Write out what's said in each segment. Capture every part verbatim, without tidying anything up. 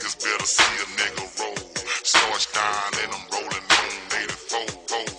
niggas better see a nigga roll. Starch down and I'm rolling on eighty-four.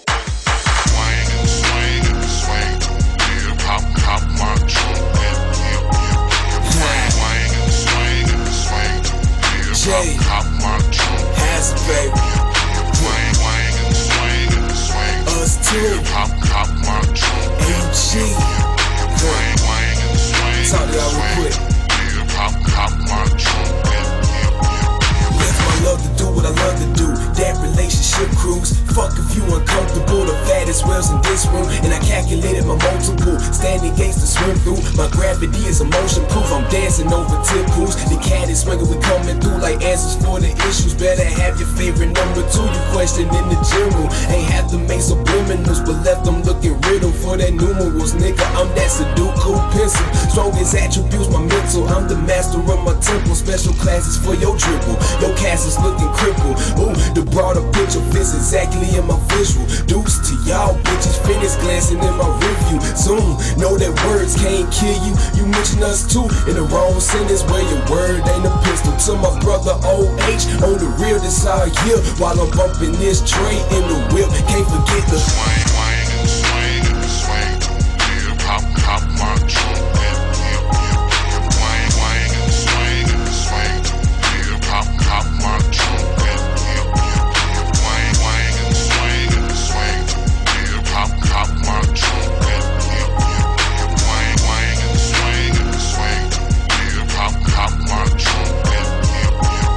Swing and swing and swing. Yeah, pop, pop my trunk and yeah, yeah, yeah. Swing and swing and swing. Yeah, pop, pop my trunk. Has baby. Swing, swing and swing and swing. Us too. Yeah, pop, pop my trunk. A G. Swing, swing and swing. Talk to y'all real quick. Yeah, pop, pop my trunk and yeah, yeah. That's my love to do what I love to do. That relationship cruise. Fuck if you uncomfortable. The fattest whales in this room. And I calculated my multiple. Standing gates to swim through. My gravity is emotion proof. I'm dancing over tip pools. The cat is swinging. We coming through like answers for the issues. Better have your favorite number two. You question in the gym room. Ain't have to make subliminals, but left them looking riddle for that numerals. Nigga, I'm that Sudoku pencil. Strongest attributes, my mental. I'm the master of my temple. Special classes for your dribble. Your cast is looking crippled. Ooh, the broader picture fits exactly in my visual. Deuce to y'all bitches, finish glancing in my review. Zoom, know that words can't kill you. You mention us too in the wrong sentence where your word ain't a pistol. To my brother O H on the real this all year while I'm bumping this train in the whip. Can't forget the swing, swing and swing and swing. Yeah, pop, pop my trunk and yeah, yeah. Swing, swing and swing and swing. Yeah, pop, pop my trunk and yeah, yeah. Swing, swing and swing and swing. Yeah, pop, pop my trunk and yeah, yeah. Swing, swing and swing and swing. Yeah, pop, pop my trunk and yeah,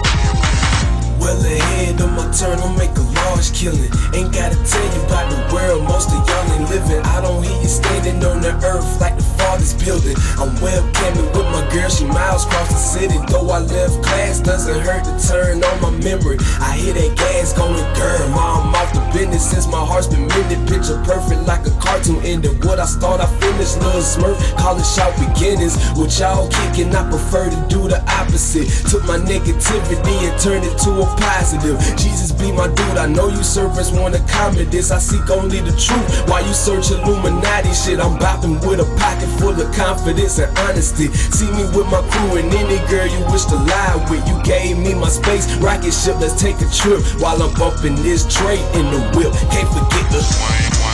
yeah. well ahead of my turn, I'll make a large killing. Ain't gotta tell you about the world, most of y'all ain't living. I don't hear you standing on the earth like the farthest building. I'm webcamming with my girl, she miles across the city. Though I left class, doesn't hurt to turn on my memory. I hear that gas going, girl, mom, I'm off the business since my heart's been mended. Picture perfect like a cartoon ending. What I start, I finish. Lil' Smurf, call it sharp beginnings. With y'all kicking, I prefer to do the opposite. Took my negativity and turned it to a positive. Jesus be my dude, I know you servants wanna comment this. I seek only the truth while you search Illuminati shit. I'm bopping with a pocket full of confidence and honesty. See me with my crew and any girl you wish to lie with. You gave me my space, rocket ship, let's take a trip while I'm bumping this tray in the whip. Can't forget the swing.